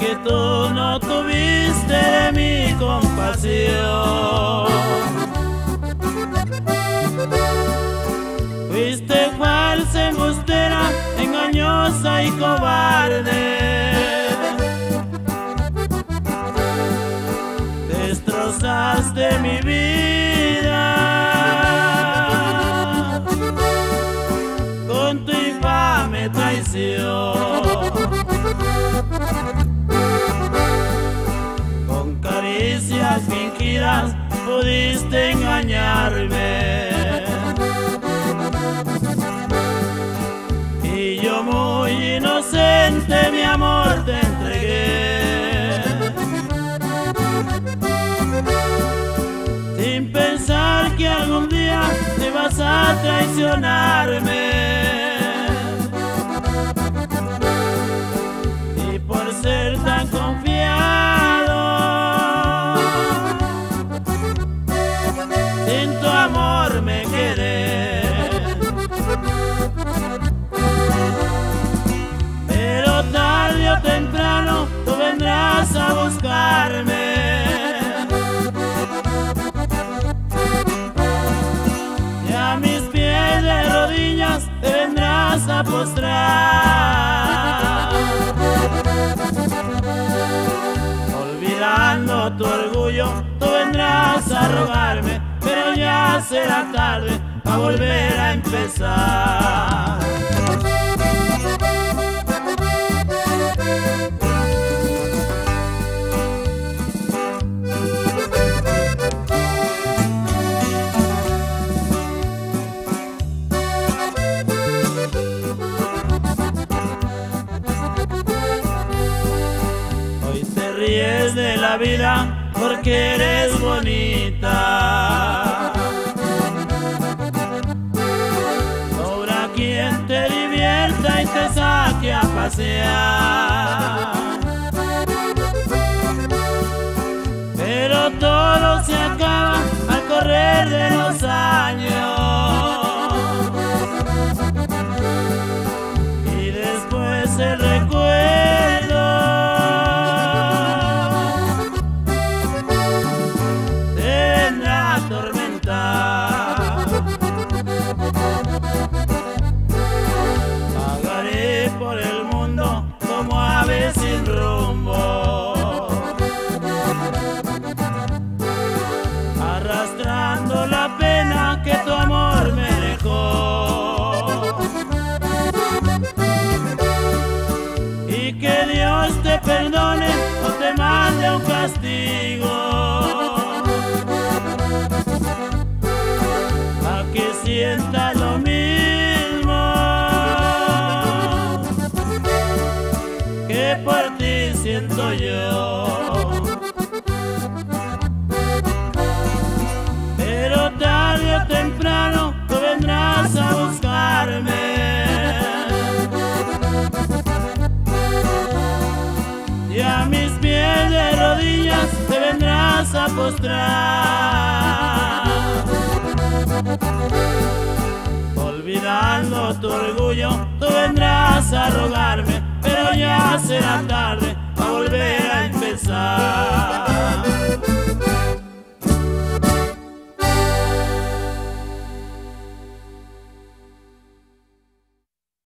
que tú no tuviste de mi compasión. Fuiste falsa, embustera, engañosa y cobarde. Destrozaste mi vida con tu infame traición. Con caricias fingidas pudiste engañarme, y yo muy inocente mi amor te entregué, sin pensar que algún día te vas a traicionarme. Y por ser tan confiado, sin tu amor me quedé. Pero tarde o temprano tú vendrás a buscarme, y a mis pies de rodillas te vendrás a postrar. Olvidando tu orgullo tú vendrás a rogarme, pero ya será tarde a volver a empezar. Hoy te ríes de la vida porque eres bonita. Sobra quien te divierta y te saque a pasear. Pero todo se acaba al correr de los años, y después el recuerdo te vendrá a atormentar. Vagaré por el mundo como ave sin rumbo, arrastrando la pena que tu amor me dejó. Y que Dios te perdone o te mande un castigo, a que sientas lo mismo que por ti siento yo. Pero tarde o temprano tú vendrás a buscarme, y a mis pies de rodillas te vendrás a postrar.